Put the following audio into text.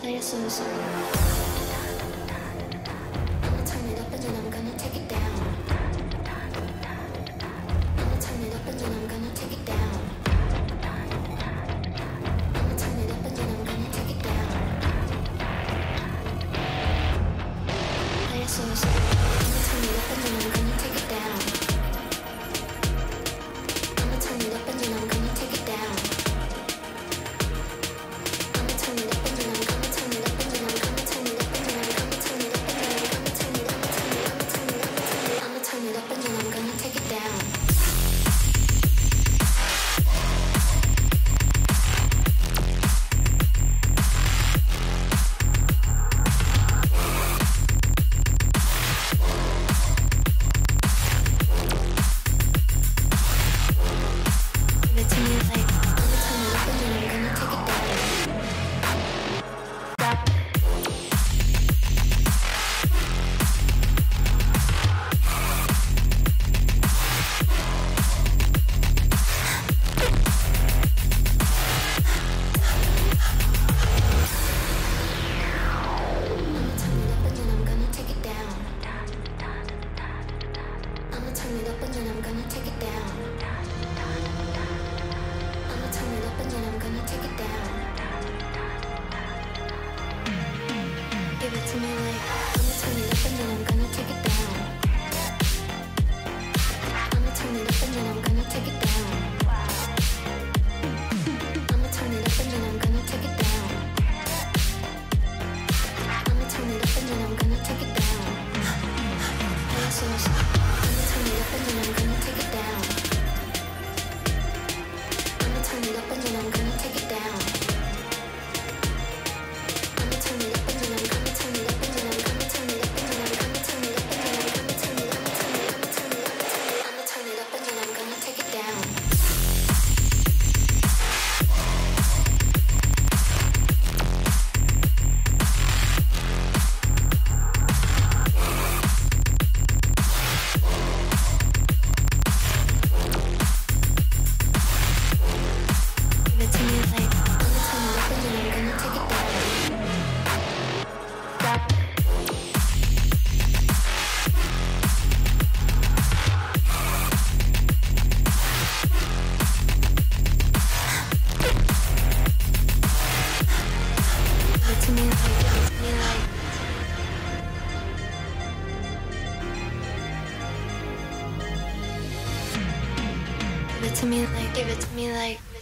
play it so slow. I'ma turn it up and then I'm gonna take it down. I'ma turn it up and then I'm gonna take it down. I'ma turn it up and then I'm gonna take it down. Play it so slow. I'ma turn it up and then I'm gonna take it down. I'ma turn it up and then I'm gonna take it down. I'ma turn it up and then I'm gonna turn it up and then I'm gonna turn it up and then I'm gonna turn it up and then I'm gonna turn it up and then I'm gonna turn it up and then I'ma turn it up and then I'm gonna take it down. Give it to me like I'ma turn it up and then I'm gonna take it down. I'ma turn it up and then I'm gonna take it down. I'ma turn it up and then I'm gonna take it down. I'ma turn it up and then I'm gonna take it down. Give it to me like I'ma turn it up and then I'm gonna take it down. I'ma turn it up and then I'm gonna take it down. I'ma turn it up and then I'm gonna take it down. I'ma turn it up and then I'm gonna take it down. Play it so slow. I'ma turn it up and then I'm gonna take it down. I'ma turn it up and then I'm gonna take it down. I'ma turn it up and then I'm gonna turn it up and then I'm gonna turn it up and then I'm gonna turn it up and then I'm gonna turn it up and then I'm gonna turn it up I'ma turn it up and then I'm gonna take it down. Give it to me like I'ma turn it up and then I'm gonna take it down. Give it to me like give it to me like give it to me like